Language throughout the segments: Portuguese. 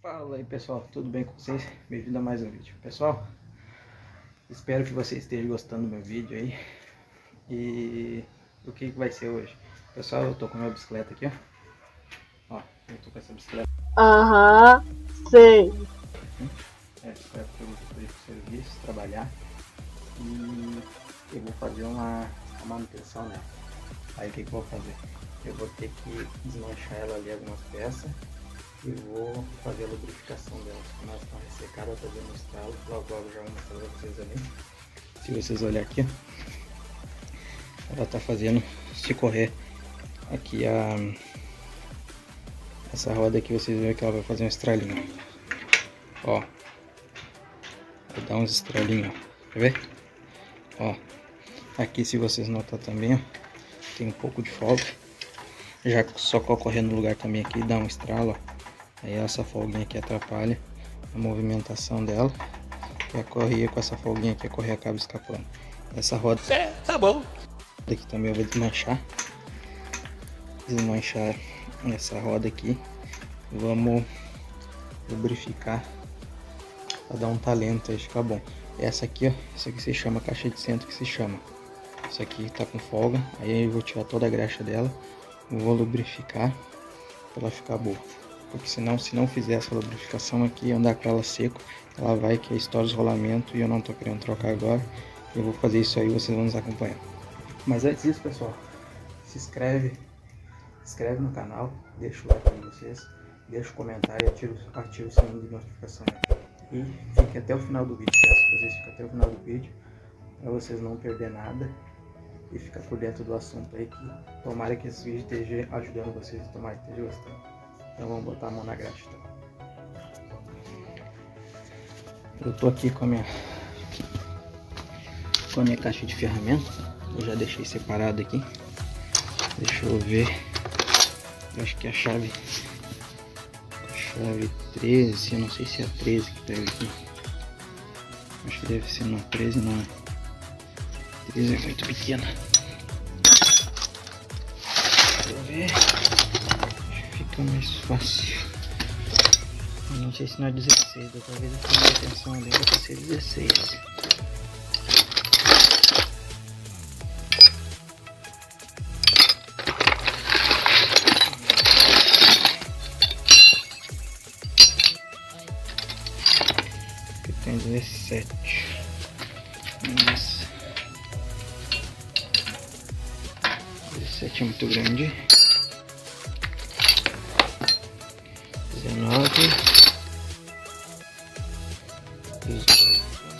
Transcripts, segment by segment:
Fala aí pessoal, tudo bem com vocês? Bem-vindo a mais um vídeo. Pessoal, espero que vocês estejam gostando do meu vídeo aí. E o que vai ser hoje? Pessoal, eu tô com a minha bicicleta aqui, ó. Eu tô com essa bicicleta. Aham, sei. É a bicicleta que eu vou fazer pro serviço, trabalhar. E eu vou fazer uma manutenção nela. Aí o que eu vou fazer? Eu vou ter que desmanchar ela ali algumas peças. E vou fazer a lubrificação dela. Como ela está ressecada, está dando estralo. Logo já vou mostrar para vocês ali. Se vocês olharem aqui, ela está fazendo se correr aqui essa roda aqui. Vocês veem que ela vai fazer um estralinho. Ó, vai dar uns estralinhos. Quer ver? Ó, aqui se vocês notar também, ó, tem um pouco de folga. Já só correr no lugar também aqui dá um estralo, ó. Aí essa folguinha aqui atrapalha a movimentação dela. E a correia com essa folguinha aqui, a correia acaba escapando. Essa roda... tá bom. Aqui também eu vou desmanchar. Desmanchar essa roda aqui. Vamos lubrificar para dar um talento aí, ficar bom. Essa aqui, ó, essa aqui se chama caixa de centro, que se chama. Essa aqui tá com folga. Aí eu vou tirar toda a graxa dela. Vou lubrificar para ela ficar boa. Porque senão, se não fizer essa lubrificação aqui, andar com ela seco, ela vai que estoura os rolamentos e eu não tô querendo trocar agora. Eu vou fazer isso aí, vocês vão nos acompanhar. Mas antes disso, pessoal, se inscreve no canal, deixa o like para vocês, deixa o comentário e ativa o sininho de notificação. E fique até o final do vídeo, peço que vocês fiquem até o final do vídeo, para vocês não perder nada e ficar por dentro do assunto aí, que tomara que esse vídeo esteja ajudando vocês e tomara que esteja gostando. Então vamos botar a mão na graxa. Então. Eu tô aqui com a minha caixa de ferramentas. Eu já deixei separado aqui. Deixa eu ver. Eu acho que a chave 13, eu não sei se é a 13 que pega aqui. Acho que deve ser não, 13 não. 13 é muito pequena. Deixa eu ver. Fica mais fácil. Eu não sei se não é 16, talvez a atenção dela vai ser 16. Aqui tem 17. Nossa. 17 é muito grande. 19, 18,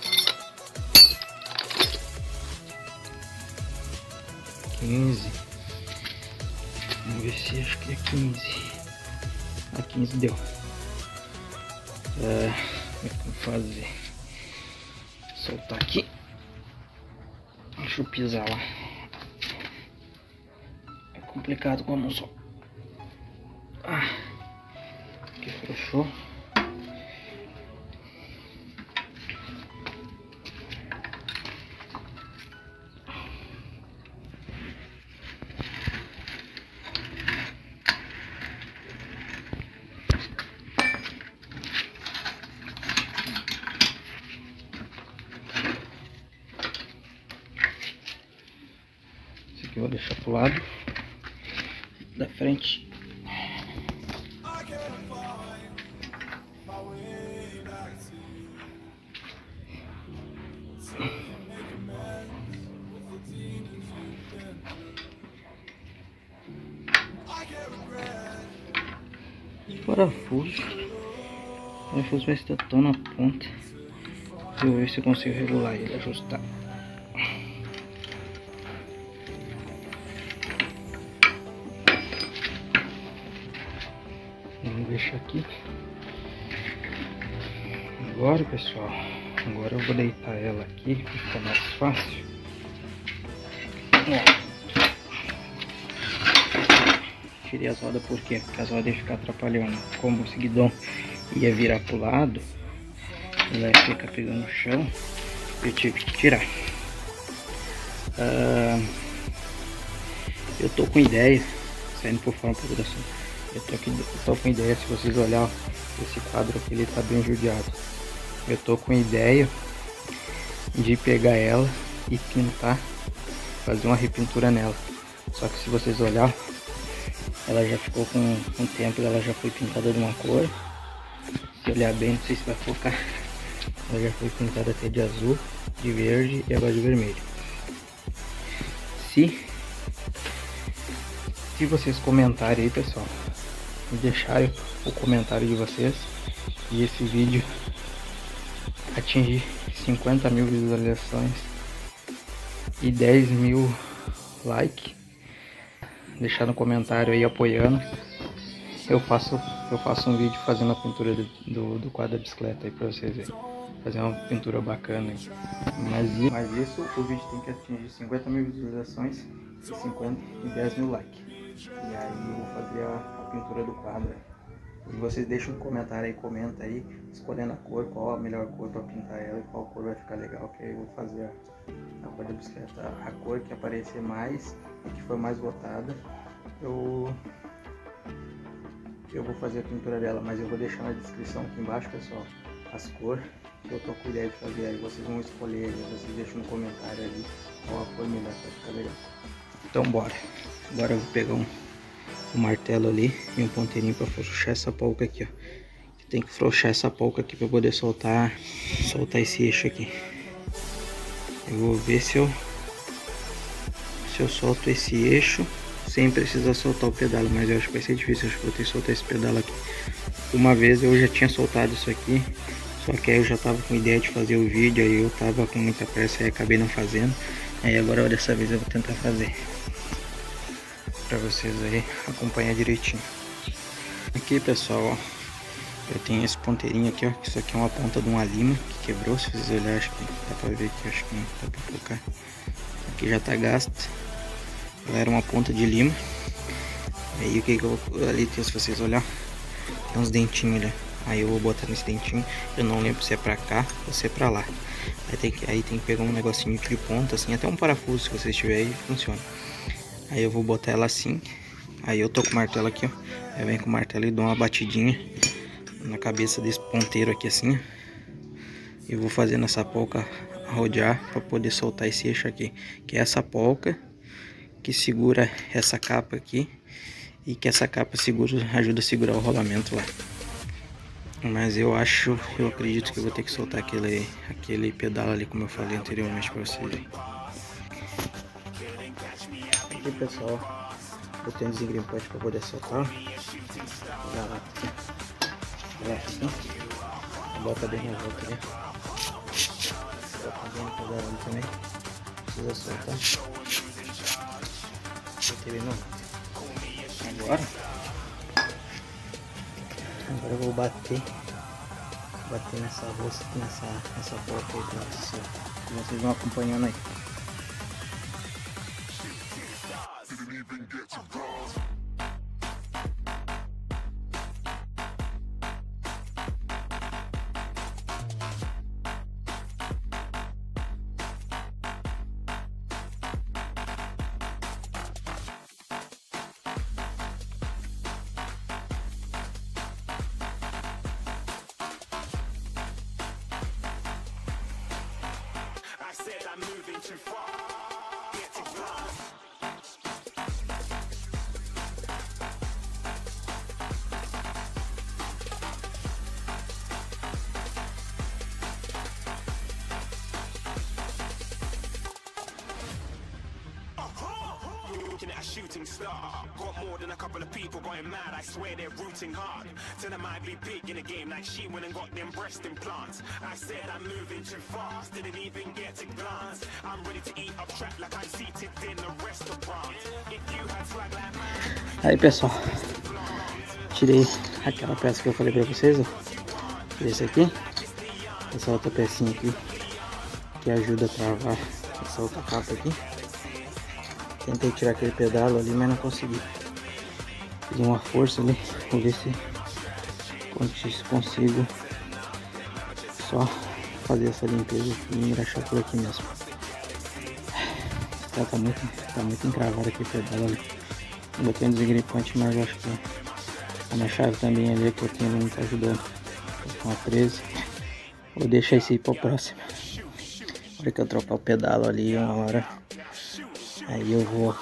15. Vamos ver se acho que é 15. A 15 deu. Como é que eu vou fazer? Soltar aqui. Deixa eu pisar lá. É complicado com a mão só. Aqui fechou. Esse aqui eu vou deixar pro lado da frente. Parafuso vai estar tão na ponta. Eu vou ver se eu consigo regular ele, ajustar. Vamos deixar aqui. Agora, pessoal, agora eu vou deitar ela aqui para ficar mais fácil. Tirei as rodas porque as rodas iam ficar atrapalhando. Como o seguidão ia virar pro lado, ela ia ficar pegando no chão, eu tive que tirar. Eu tô com ideia, saindo por fora um pouco da assunto, Eu tô com ideia, se vocês olharem, esse quadro aqui ele tá bem judiado. Eu tô com ideia de pegar ela e pintar, fazer uma repintura nela. Só que se vocês olharem, ela já ficou com um tempo, ela já foi pintada de uma cor. Se olhar bem, não sei se vai focar, ela já foi pintada até de azul, de verde e agora de vermelho. Se vocês comentarem aí, pessoal, me deixarem o comentário de vocês e esse vídeo atingir 50 mil visualizações e 10 mil likes, deixar no comentário aí apoiando, eu faço um vídeo fazendo a pintura do quadro da bicicleta aí pra vocês verem. Fazer uma pintura bacana aí. Mas isso, o vídeo tem que atingir 50 mil visualizações e 10 mil likes. E aí eu vou fazer a pintura do quadro. E vocês deixam um comentário aí, comenta aí, escolhendo a cor, qual a melhor cor para pintar ela e qual cor vai ficar legal, que aí eu vou fazer a cor da bicicleta. A cor que aparecer mais e que for mais votada, eu vou fazer a pintura dela, mas eu vou deixar na descrição aqui embaixo, pessoal, as cores que eu tô com ideia de fazer. Aí vocês vão escolher, aí vocês deixam no comentário ali qual a cor melhor para ficar legal. Então bora. Agora eu vou pegar um martelo ali e um ponteirinho para frouxar essa polca aqui, ó. Tem que frouxar essa polca aqui para poder soltar esse eixo aqui. Eu vou ver se eu solto esse eixo sem precisar soltar o pedal, mas eu acho que vai ser difícil. Eu acho que vou ter que soltar esse pedal aqui. Uma vez eu já tinha soltado isso aqui, só que aí eu já tava com ideia de fazer o vídeo, aí eu tava com muita pressa e acabei não fazendo. Aí agora dessa vez eu vou tentar fazer para vocês aí acompanhar direitinho. Aqui, pessoal, ó, eu tenho esse ponteirinho aqui, ó, que isso aqui é uma ponta de uma lima que quebrou. Se vocês olharem, acho que dá para ver aqui, acho que não dá para focar. Aqui já tá gasto. Ela era uma ponta de lima. Aí o que eu ali tem, se vocês olharem, tem uns dentinhos ali. Aí eu vou botar nesse dentinho. Eu não lembro se é pra cá ou se é pra lá. Aí tem que pegar um negocinho de ponta, assim, até um parafuso, se vocês tiverem aí, funciona. Aí eu vou botar ela assim. Aí eu tô com o martelo aqui, ó. Eu venho com o martelo e dou uma batidinha na cabeça desse ponteiro aqui, assim, ó. E vou fazendo essa polca rodear para poder soltar esse eixo aqui, que é essa polca que segura essa capa aqui, e que essa capa ajuda a segurar o rolamento lá. Mas eu acredito que eu vou ter que soltar aquele pedal ali, como eu falei anteriormente para vocês aí. Aqui, pessoal, eu tenho desengrimpante para poder soltar. Bota bem na volta ali. Bota bem no pedal ali também. Precisa soltar. Botei bem no. Agora eu vou bater nessa bolsa, nessa porta aí pra vocês vão acompanhando aí. Too far. Get to glass. Looking at a shooting star. Got more than a couple of people going mad. I swear they're rooting hard. Tell them I'd be big in the game like she went and got them breast implants. I said I'm moving too fast, didn't even get to glance. I'm ready to eat up trap like I'm seated in a restaurant. If you had swag like mine. Aí, pessoal, tirei aquela peça que eu falei pra vocês, ó. Tirei esse aqui. Essa outra pecinha aqui que ajuda a travar essa outra capa aqui. Tentei tirar aquele pedalo ali, mas não consegui. Fiz uma força ali, vou ver se consigo só fazer essa limpeza e engraxar por aqui mesmo. Tá muito encravado aqui o pedal ali. Eu botei um desgripante, mas eu acho que A minha chave também ali que eu tenho não tá ajudando. Uma 13. Vou deixar esse aí para o próximo. Na hora que eu trocar o pedal ali, uma hora. Aí eu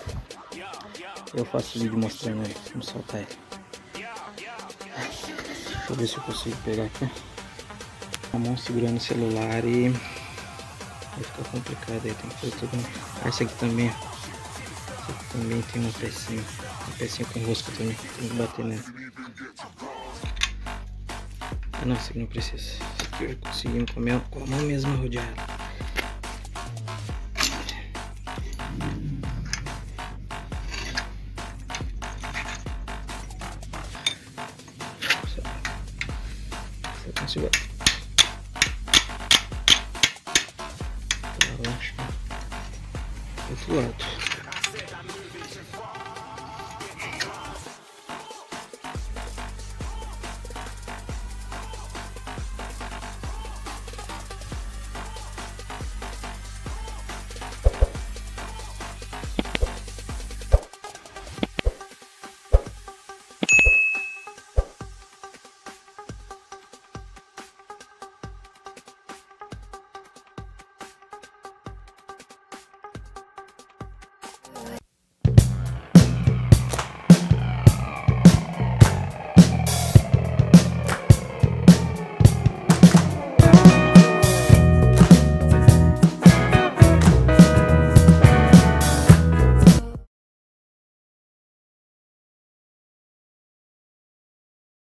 faço vídeo mostrando ele, como soltar ele. Deixa eu ver se eu consigo pegar aqui. A mão segurando o celular e vai ficar complicado aí, tem que fazer tudo. Ah, esse aqui também, esse aqui também tem uma pecinha com rosca também, tem que bater nela. Ah não, esse aqui não precisa. Esse aqui eu consegui com a mão mesmo rodear ela. Se eu consigo. Outro lado.